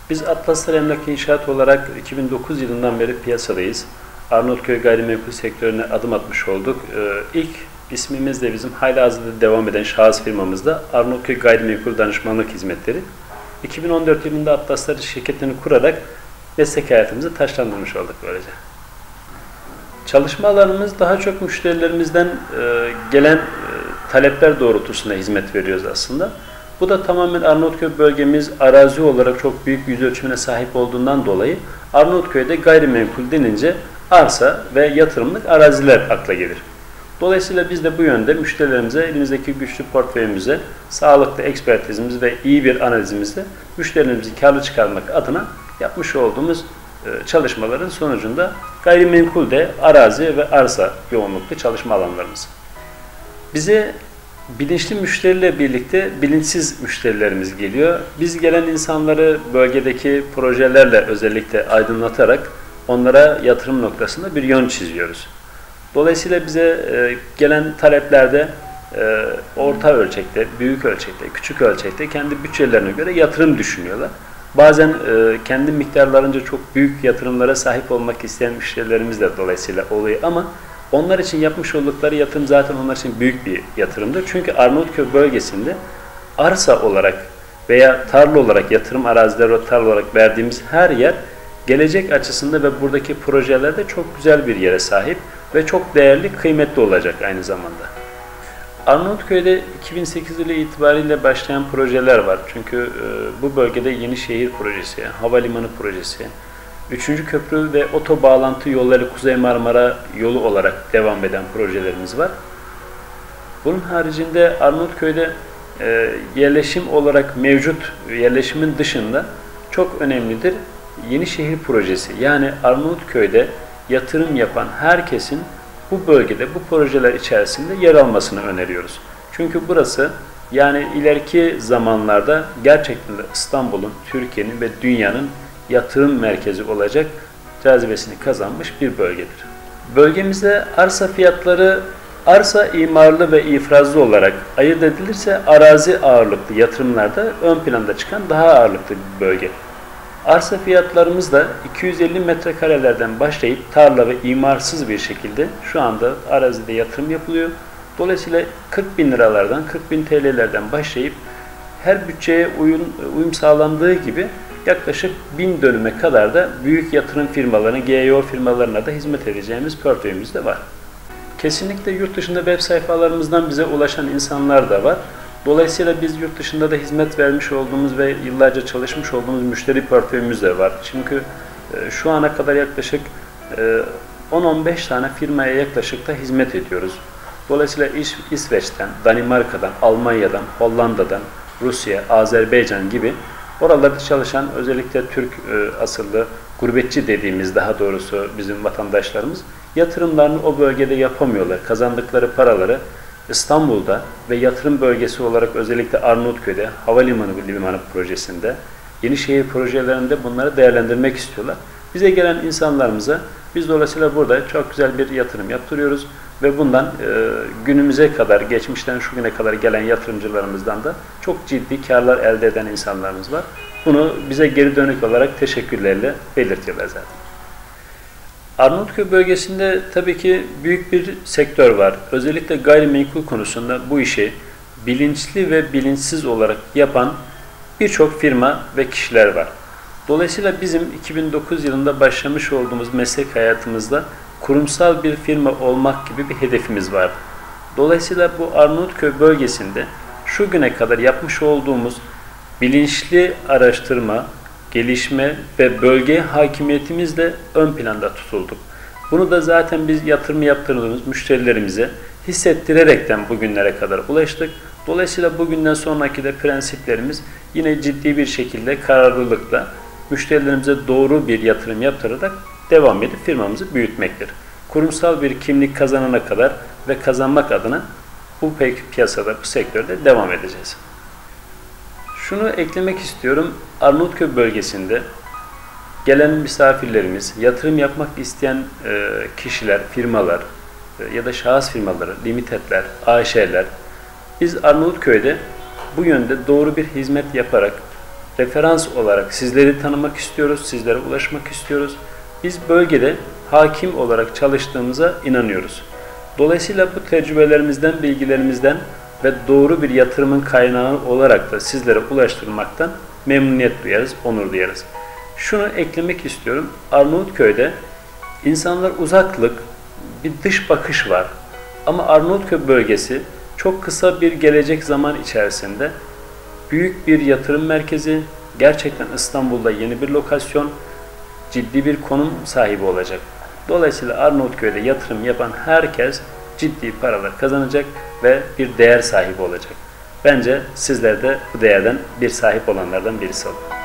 Biz Atlaslar Emlak İnşaat olarak 2009 yılından beri piyasadayız. Arnavutköy gayrimenkul sektörüne adım atmış olduk. İlk ismimiz de bizim halihazırda devam eden şahıs firmamızda Arnavutköy Gayrimenkul Danışmanlık Hizmetleri. 2014 yılında Atlaslar şirketini kurarak meslek hayatımızı taşlandırmış olduk böylece. Çalışma alanımız daha çok müşterilerimizden gelen talepler doğrultusunda hizmet veriyoruz aslında. Bu da tamamen Arnavutköy bölgemiz arazi olarak çok büyük yüz ölçümüne sahip olduğundan dolayı Arnavutköy'de gayrimenkul denince arsa ve yatırımlık araziler akla gelir. Dolayısıyla biz de bu yönde müşterilerimize, elimizdeki güçlü portföyümüze, sağlıklı ekspertizimiz ve iyi bir analizimizle müşterilerimizi karlı çıkarmak adına yapmış olduğumuz çalışmaların sonucunda gayrimenkul de arazi ve arsa yoğunluklu çalışma alanlarımız. Bize bilinçli müşteriyle birlikte bilinçsiz müşterilerimiz geliyor. Biz gelen insanları bölgedeki projelerle özellikle aydınlatarak onlara yatırım noktasında bir yön çiziyoruz. Dolayısıyla bize gelen taleplerde orta ölçekte, büyük ölçekte, küçük ölçekte kendi bütçelerine göre yatırım düşünüyorlar. Bazen kendi miktarlarınca çok büyük yatırımlara sahip olmak isteyen müşterilerimiz de dolayısıyla oluyor ama onlar için yapmış oldukları yatırım zaten onlar için büyük bir yatırımdır. Çünkü Arnavutköy bölgesinde arsa olarak veya tarla olarak, yatırım arazileri ve tarla olarak verdiğimiz her yer gelecek açısında ve buradaki projelerde çok güzel bir yere sahip ve çok değerli, kıymetli olacak aynı zamanda. Arnavutköy'de 2008 yılı itibariyle başlayan projeler var. Çünkü bu bölgede yeni şehir projesi, havalimanı projesi, 3. köprü ve oto bağlantı yolları Kuzey Marmara yolu olarak devam eden projelerimiz var. Bunun haricinde Arnavutköy'de yerleşim olarak mevcut yerleşimin dışında çok önemlidir yeni şehir projesi. Yani Arnavutköy'de yatırım yapan herkesin bu bölgede bu projeler içerisinde yer almasını öneriyoruz. Çünkü burası yani ileriki zamanlarda gerçekten de İstanbul'un, Türkiye'nin ve dünyanın yatırım merkezi olacak cazibesini kazanmış bir bölgedir. Bölgemizde arsa fiyatları arsa imarlı ve ifrazlı olarak ayırt edilirse arazi ağırlıklı yatırımlarda ön planda çıkan daha ağırlıklı bir bölge. Arsa fiyatlarımız da 250 metrekarelerden başlayıp tarla ve imarsız bir şekilde şu anda arazide yatırım yapılıyor. Dolayısıyla 40 bin liralardan, 40 bin TL'lerden başlayıp her bütçeye uyum sağlandığı gibi yaklaşık 1000 dönüme kadar da büyük yatırım firmalarına, GEO firmalarına da hizmet edeceğimiz portföyümüz de var. Kesinlikle yurt dışında web sayfalarımızdan bize ulaşan insanlar da var. Dolayısıyla biz yurt dışında da hizmet vermiş olduğumuz ve yıllarca çalışmış olduğumuz müşteri portföyümüz de var. Çünkü şu ana kadar yaklaşık 10-15 tane firmaya yaklaşık da hizmet ediyoruz. Dolayısıyla İsveç'ten, Danimarka'dan, Almanya'dan, Hollanda'dan, Rusya, Azerbaycan gibi oralarda çalışan özellikle Türk asıllı gurbetçi dediğimiz daha doğrusu bizim vatandaşlarımız yatırımlarını o bölgede yapamıyorlar. Kazandıkları paraları İstanbul'da ve yatırım bölgesi olarak özellikle Arnavutköy'de, havalimanı limanı projesinde, yeni şehir projelerinde bunları değerlendirmek istiyorlar. Bize gelen insanlarımıza biz dolayısıyla burada çok güzel bir yatırım yaptırıyoruz ve bundan günümüze kadar, geçmişten şu güne kadar gelen yatırımcılarımızdan da çok ciddi karlar elde eden insanlarımız var. Bunu bize geri dönük olarak teşekkürlerle belirtiyorlar zaten. Arnavutköy bölgesinde tabii ki büyük bir sektör var. Özellikle gayrimenkul konusunda bu işi bilinçli ve bilinçsiz olarak yapan birçok firma ve kişiler var. Dolayısıyla bizim 2009 yılında başlamış olduğumuz meslek hayatımızda kurumsal bir firma olmak gibi bir hedefimiz vardı. Dolayısıyla bu Arnavutköy bölgesinde şu güne kadar yapmış olduğumuz bilinçli araştırma, gelişme ve bölge hakimiyetimiz de ön planda tutulduk. Bunu da zaten biz yatırım yaptırdığımız müşterilerimize hissettirerekten bugünlere kadar ulaştık. Dolayısıyla bugünden sonraki de prensiplerimiz yine ciddi bir şekilde kararlılıkla müşterilerimize doğru bir yatırım yaptırarak devam edip firmamızı büyütmektir. Kurumsal bir kimlik kazanana kadar ve kazanmak adına bu piyasada, bu sektörde devam edeceğiz. Şunu eklemek istiyorum. Arnavutköy bölgesinde gelen misafirlerimiz, yatırım yapmak isteyen kişiler, firmalar ya da şahıs firmaları, limitedler, AŞ'ler, biz Arnavutköy'de bu yönde doğru bir hizmet yaparak referans olarak sizleri tanımak istiyoruz, sizlere ulaşmak istiyoruz. Biz bölgede hakim olarak çalıştığımıza inanıyoruz. Dolayısıyla bu tecrübelerimizden, bilgilerimizden ve doğru bir yatırımın kaynağı olarak da sizlere ulaştırmaktan memnuniyet duyarız, onur duyarız. Şunu eklemek istiyorum. Arnavutköy'de insanlar uzaklık, bir dış bakış var. Ama Arnavutköy bölgesi çok kısa bir gelecek zaman içerisinde büyük bir yatırım merkezi, gerçekten İstanbul'da yeni bir lokasyon, ciddi bir konum sahibi olacak. Dolayısıyla Arnavutköy'de yatırım yapan herkes ciddi paralar kazanacak ve bir değer sahibi olacak. Bence sizler de bu değerden bir sahip olanlardan birisi olun.